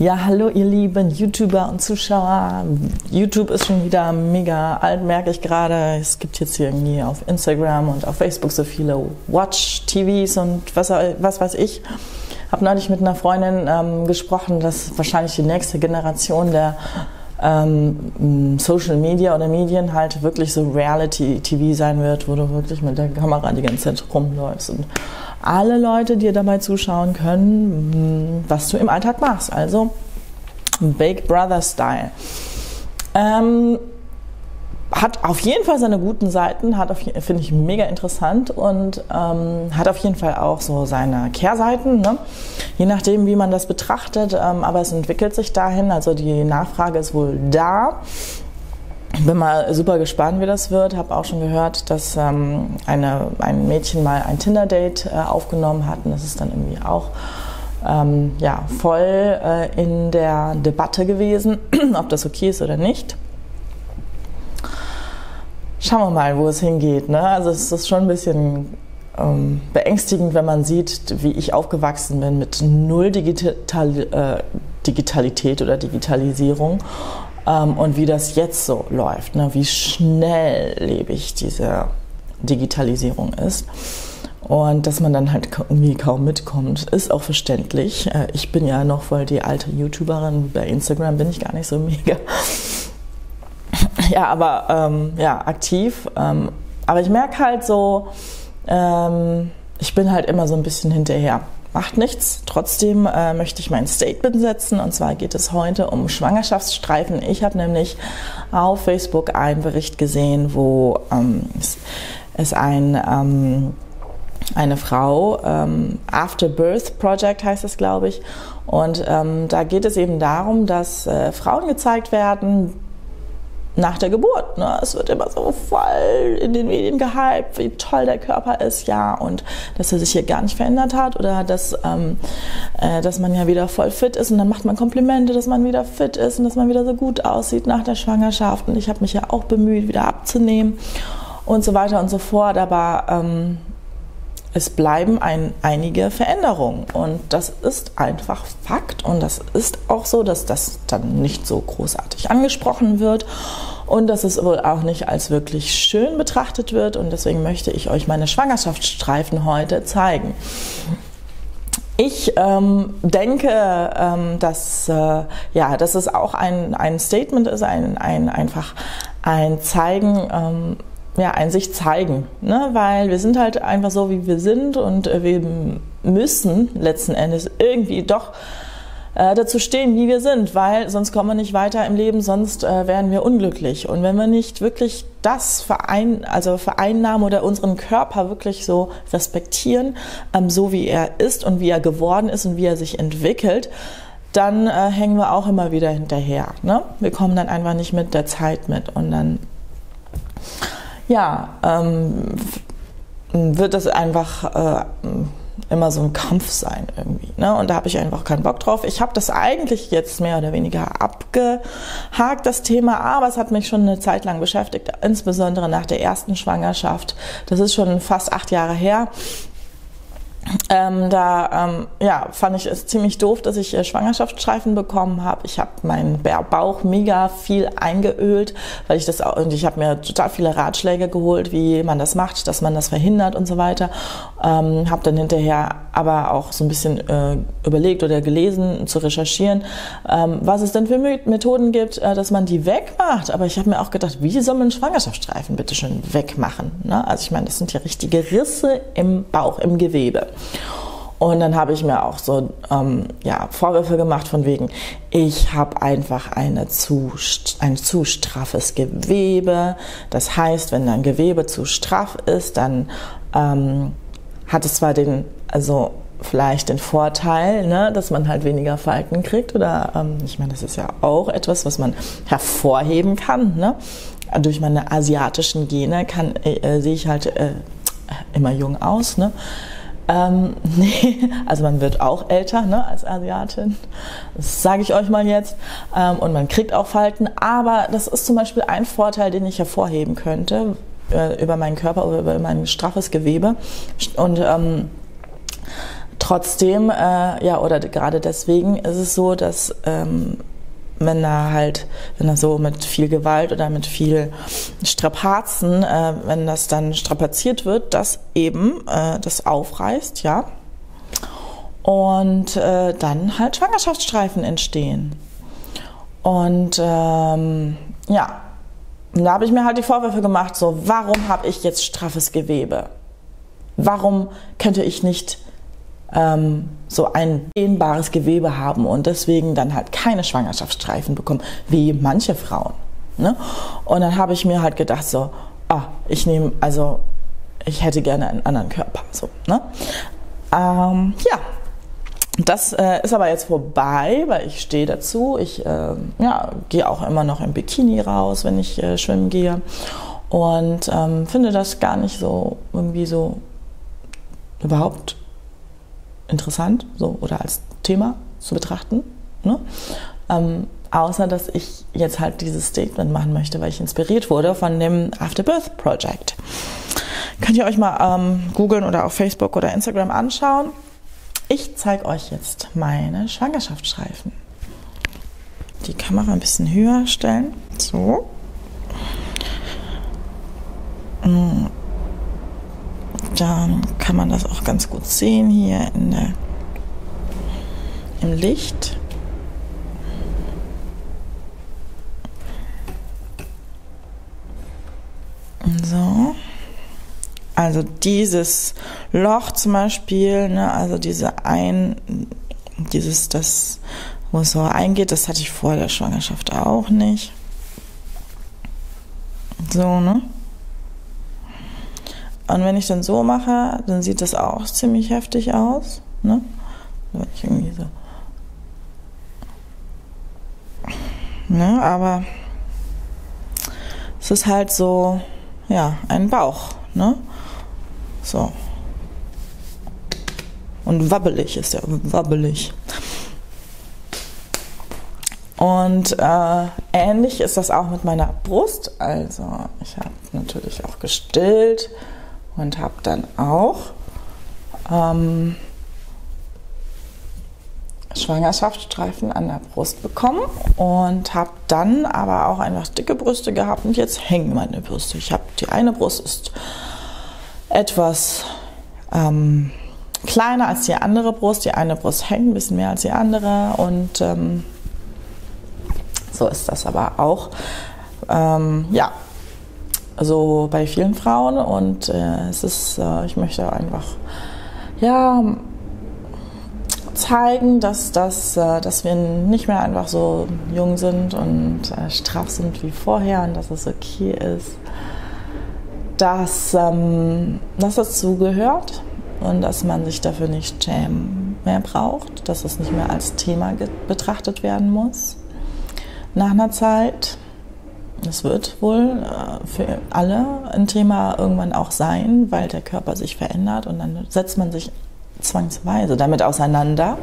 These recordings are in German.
Ja, hallo ihr lieben YouTuber und Zuschauer. YouTube ist schon wieder mega alt, merke ich gerade. Es gibt jetzt hier irgendwie auf Instagram und auf Facebook so viele Watch-TVs und was weiß ich. Habe neulich mit einer Freundin gesprochen, dass wahrscheinlich die nächste Generation der Social Media oder Medien halt wirklich so Reality-TV sein wird, wo du wirklich mit der Kamera die ganze Zeit rumläufst und alle Leute dir dabei zuschauen können, was du im Alltag machst. Also Big Brother-Style. Hat auf jeden Fall seine guten Seiten, finde ich mega interessant und hat auf jeden Fall auch so seine Kehrseiten, ne? Je nachdem, wie man das betrachtet, aber es entwickelt sich dahin, also die Nachfrage ist wohl da. Bin mal super gespannt, wie das wird. Habe auch schon gehört, dass ein Mädchen mal ein Tinder-Date aufgenommen hat und das ist dann irgendwie auch voll in der Debatte gewesen, ob das okay ist oder nicht. Schauen wir mal, wo es hingeht, ne? Also es ist schon ein bisschen beängstigend, wenn man sieht, wie ich aufgewachsen bin mit null Digitalität oder Digitalisierung und wie das jetzt so läuft, ne? Wie schnelllebig diese Digitalisierung ist. Und dass man dann halt irgendwie kaum mitkommt, ist auch verständlich. Ich bin ja noch voll die alte YouTuberin, bei Instagram bin ich gar nicht so mega. Ja, aber aktiv. Aber ich merke halt so, ich bin halt immer so ein bisschen hinterher. Macht nichts. Trotzdem möchte ich mein Statement setzen. Und zwar geht es heute um Schwangerschaftsstreifen. Ich habe nämlich auf Facebook einen Bericht gesehen, wo es eine Frau, Afterbirth Project heißt es, glaube ich. Und da geht es eben darum, dass Frauen gezeigt werden, nach der Geburt, ne? Es wird immer so voll in den Medien gehypt, wie toll der Körper ist, ja, und dass er sich hier gar nicht verändert hat oder dass man ja wieder voll fit ist und dann macht man Komplimente, dass man wieder fit ist und dass man wieder so gut aussieht nach der Schwangerschaft und ich habe mich ja auch bemüht, wieder abzunehmen und so weiter und so fort, aber es bleiben einige Veränderungen und das ist einfach Fakt und das ist auch so, dass das dann nicht so großartig angesprochen wird und dass es wohl auch nicht als wirklich schön betrachtet wird und deswegen möchte ich euch meine Schwangerschaftsstreifen heute zeigen. Ich denke, dass es auch ein Statement ist, einfach ein Zeigen, ein sich zeigen, ne? Weil wir sind halt einfach so, wie wir sind und wir müssen letzten Endes irgendwie doch dazu stehen, wie wir sind, weil sonst kommen wir nicht weiter im Leben, sonst werden wir unglücklich. Und wenn wir nicht wirklich das vereinnahmen oder unseren Körper wirklich so respektieren, so wie er ist und wie er geworden ist und wie er sich entwickelt, dann hängen wir auch immer wieder hinterher, ne? Wir kommen dann einfach nicht mit der Zeit mit und dann wird das einfach immer so ein Kampf sein irgendwie, ne? Und da habe ich einfach keinen Bock drauf. Ich habe das eigentlich jetzt mehr oder weniger abgehakt, das Thema, aber es hat mich schon eine Zeit lang beschäftigt, insbesondere nach der ersten Schwangerschaft. Das ist schon fast 8 Jahre her. Fand ich es ziemlich doof, dass ich Schwangerschaftsstreifen bekommen habe. Ich habe meinen Bauch mega viel eingeölt, und ich habe mir total viele Ratschläge geholt, wie man das macht, dass man das verhindert und so weiter. Habe dann hinterher aber auch so ein bisschen überlegt oder gelesen, zu recherchieren, was es denn für Methoden gibt, dass man die wegmacht. Aber ich habe mir auch gedacht, wie soll man Schwangerschaftsstreifen bitte schön wegmachen, ne? Also ich meine, das sind ja richtige Risse im Bauch, im Gewebe. Und dann habe ich mir auch so Vorwürfe gemacht von wegen, ich habe einfach ein zu straffes Gewebe. Das heißt, wenn dein Gewebe zu straff ist, dann hat es zwar vielleicht den Vorteil, ne, dass man halt weniger Falten kriegt oder ich meine, das ist ja auch etwas, was man hervorheben kann, ne? Durch meine asiatischen Gene sehe ich halt immer jung aus, ne? Also man wird auch älter, ne, als Asiatin, das sage ich euch mal jetzt, und man kriegt auch Falten, aber das ist zum Beispiel ein Vorteil, den ich hervorheben könnte über meinen Körper oder über mein straffes Gewebe und Trotzdem, oder gerade deswegen ist es so, dass wenn er so mit viel Gewalt oder mit viel Strapazen, wenn das dann strapaziert wird, dass eben das aufreißt, ja, und dann halt Schwangerschaftsstreifen entstehen. Und und da habe ich mir halt die Vorwürfe gemacht, so, warum habe ich jetzt straffes Gewebe? Warum könnte ich nicht so ein dehnbares Gewebe haben und deswegen dann halt keine Schwangerschaftsstreifen bekommen, wie manche Frauen. Ne? Und dann habe ich mir halt gedacht, so, ich hätte gerne einen anderen Körper. So, ne? Das ist aber jetzt vorbei, weil ich stehe dazu. Ich gehe auch immer noch im Bikini raus, wenn ich schwimmen gehe. Und finde das gar nicht so irgendwie so überhaupt interessant so, oder als Thema zu betrachten. Ne? Außer, dass ich jetzt halt dieses Statement machen möchte, weil ich inspiriert wurde von dem Afterbirth Project. Könnt ihr euch mal googeln oder auf Facebook oder Instagram anschauen. Ich zeige euch jetzt meine Schwangerschaftsstreifen. Die Kamera ein bisschen höher stellen. So. Dann kann man das auch ganz gut sehen hier im Licht. So. Also dieses Loch zum Beispiel, ne, also das, wo es so eingeht, das hatte ich vor der Schwangerschaft auch nicht. So, ne? Und wenn ich dann so mache, dann sieht das auch ziemlich heftig aus, ne? Wenn ich irgendwie so. Ne, aber es ist halt so, ja, ein Bauch, ne? So. Und wabbelig ist der, wabbelig. Und ähnlich ist das auch mit meiner Brust. Also ich habe natürlich auch gestillt und habe dann auch Schwangerschaftsstreifen an der Brust bekommen und habe dann aber auch einfach dicke Brüste gehabt und jetzt hängen meine Brüste. Die eine Brust ist etwas kleiner als die andere Brust. Die eine Brust hängt ein bisschen mehr als die andere und so ist das aber auch so bei vielen Frauen und es ist, ich möchte einfach zeigen, dass wir nicht mehr einfach so jung sind und straff sind wie vorher und dass es okay ist, dass das dazugehört und dass man sich dafür nicht schämen mehr braucht, dass es nicht mehr als Thema betrachtet werden muss. Nach einer Zeit, das wird wohl für alle ein Thema irgendwann auch sein, weil der Körper sich verändert und dann setzt man sich zwangsweise damit auseinander.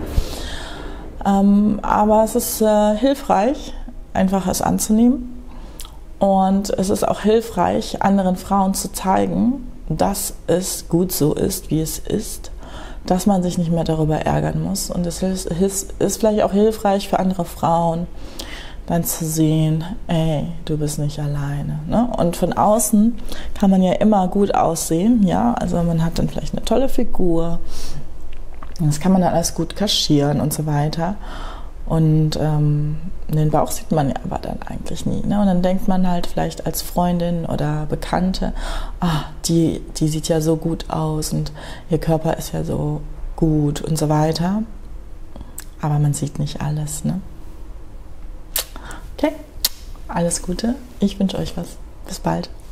Aber es ist hilfreich, einfach es anzunehmen. Und es ist auch hilfreich, anderen Frauen zu zeigen, dass es gut so ist, wie es ist, dass man sich nicht mehr darüber ärgern muss. Und es ist vielleicht auch hilfreich für andere Frauen, dann zu sehen, ey, du bist nicht alleine. Ne? Und von außen kann man ja immer gut aussehen, ja, also man hat dann vielleicht eine tolle Figur, das kann man dann alles gut kaschieren und so weiter. Und den Bauch sieht man ja aber dann eigentlich nie. Ne? Und dann denkt man halt vielleicht als Freundin oder Bekannte, die sieht ja so gut aus und ihr Körper ist ja so gut und so weiter. Aber man sieht nicht alles. Ne? Okay, alles Gute. Ich wünsche euch was. Bis bald.